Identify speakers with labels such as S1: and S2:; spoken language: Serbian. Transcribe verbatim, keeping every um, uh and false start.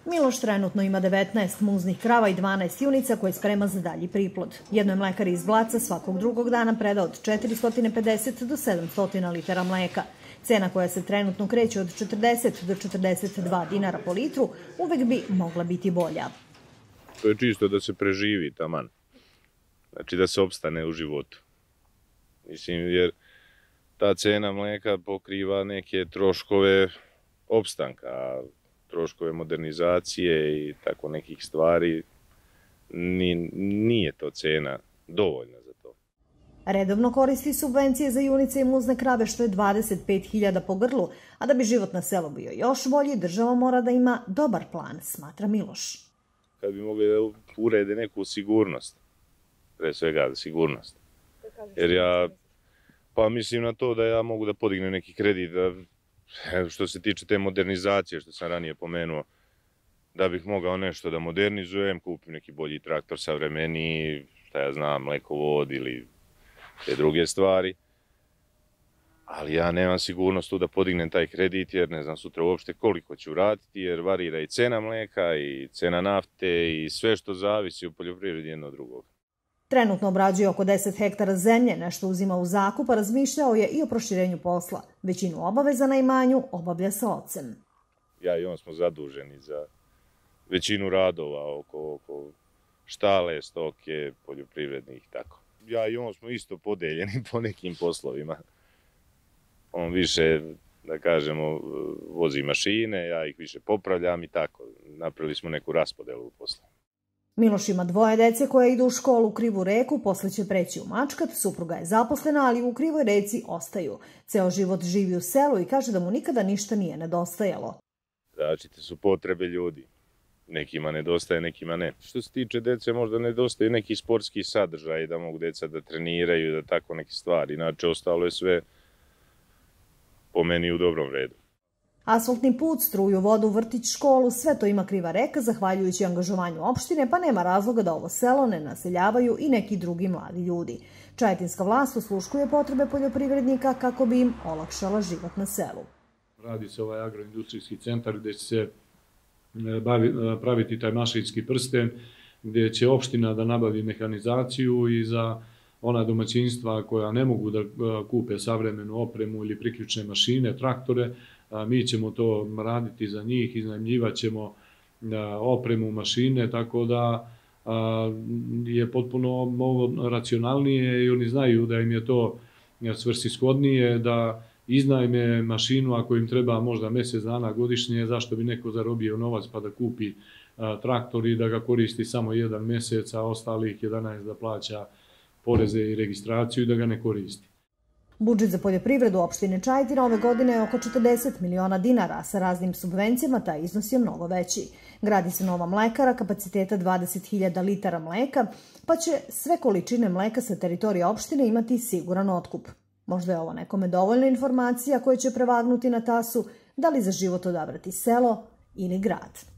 S1: Miloš trenutno ima devetnaest muznih krava i dvanaest junica koje sprema za dalji priplod. Jednoj mlekari iz Blaca svakog drugog dana preda od četiristo pedeset do sedamsto litara mleka. Cena koja se trenutno kreće od četrdeset do četrdeset dva dinara po litru uvek bi mogla biti bolja.
S2: To je čisto da se preživi taman. Znači da se opstane u životu. Mislim, jer ta cena mleka pokriva neke troškove opstanka, troškove modernizacije i tako nekih stvari. Nije to cena dovoljna za to.
S1: Redovno koristi subvencije za junice i muzne krave, što je dvadeset pet hiljada po grlu, a da bi život na selu bio još bolji, država mora da ima dobar plan, smatra Miloš.
S2: Kad bi mogli da urede neku sigurnost, pre svega sigurnost. Jer ja, pa mislim na to da ja mogu da podignem neki kredit, da, što se tiče te modernizacije, što sam ranije pomenuo, da bih mogao nešto da modernizujem, kupim neki bolji traktor, savremeniji, šta ja znam, mlekovod ili te druge stvari. Ali ja nemam sigurnost tu da podignem taj kredit, jer ne znam sutra uopšte koliko ću vratiti, jer varira i cena mleka, i cena nafte, i sve što zavisi u poljoprivredi jedno od drugog.
S1: Trenutno obrađuje oko deset hektara zemlje, nešto uzima u zakup, a razmišljao je i o proširenju posla. Većinu obaveza na imanju obavlja sa ocem.
S2: Ja i on smo zaduženi za većinu radova oko, oko štale, stoke, poljoprivrednih i tako. Ja i on smo isto podeljeni po nekim poslovima. On više, da kažemo, vozi mašine, ja ih više popravljam i tako. Napravili smo neku raspodelu posla.
S1: Miloš ima dvoje dece koje idu u školu u Krivu Reku, posle će preći u Mačkat, supruga je zaposlena, ali u Krivoj Reci ostaju. Ceo život živi u selu i kaže da mu nikada ništa nije nedostajalo.
S2: Različite su potrebe ljudi. Nekima nedostaje, nekima ne. Što se tiče dece, možda nedostaje neki sportski sadržaj, da mogu deca da treniraju, da tako neke stvari. Inače, ostalo je sve po meni u dobrom redu.
S1: Asfaltni put, struju, vodu, vrtić, školu, sve to ima Kriva Reka zahvaljujući angažovanju opštine, pa nema razloga da ovo selo ne naseljavaju i neki drugi mladi ljudi. Čajetinska vlast osluškuje potrebe poljoprivrednika kako bi im olakšala život na selu.
S3: Radi se ovaj agroindustrijski centar gde će se praviti taj mašinski prsten, gde će opština da nabavi mehanizaciju i za ona domaćinstva koja ne mogu da kupe savremenu opremu ili priključne mašine, traktore, mi ćemo to raditi za njih, iznajmljivat ćemo opremu, mašine, tako da je potpuno ovo racionalnije i oni znaju da im je to svrsishodnije, da iznajme mašinu ako im treba možda mesec dana godišnje, zašto bi neko zarobio novac pa da kupi traktor i da ga koristi samo jedan mesec, a ostalih jedanaest da plaća poreze i registraciju i da ga ne koristi.
S1: Budžet za poljoprivredu opštine Čajetina ove godine je oko četrdeset miliona dinara, a sa raznim subvencijama taj iznos je mnogo veći. Gradi se nova mlekara kapaciteta dvadeset hiljada litara mleka, pa će sve količine mleka sa teritorija opštine imati siguran otkup. Možda je ovo nekome dovoljna informacija koja će prevagnuti na tasu da li za život odabrati selo ili grad.